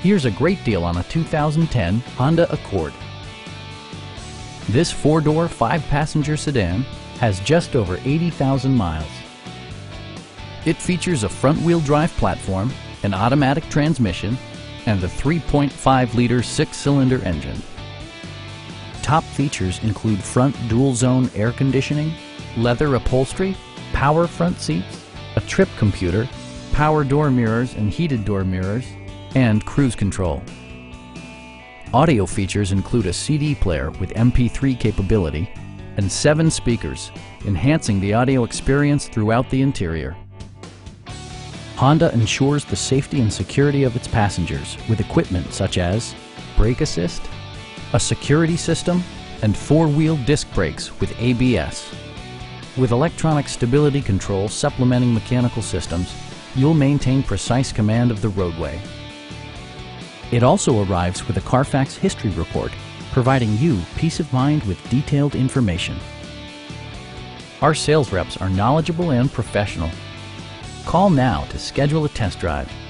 Here's a great deal on a 2010 Honda Accord. This four-door, five-passenger sedan has just over 80,000 miles. It features a front-wheel drive platform, an automatic transmission, and a 3.5-liter six-cylinder engine. Top features include front dual-zone air conditioning, leather upholstery, power front seats, a trip computer, power door mirrors and heated door mirrors, and cruise control. Audio features include a CD player with MP3 capability and 7 speakers, enhancing the audio experience throughout the interior. Honda ensures the safety and security of its passengers with equipment such as brake assist, a security system, and four-wheel disc brakes with ABS. With electronic stability control supplementing mechanical systems, you'll maintain precise command of the roadway. It also arrives with a Carfax history report, providing you peace of mind with detailed information. Our sales reps are knowledgeable and professional. Call now to schedule a test drive.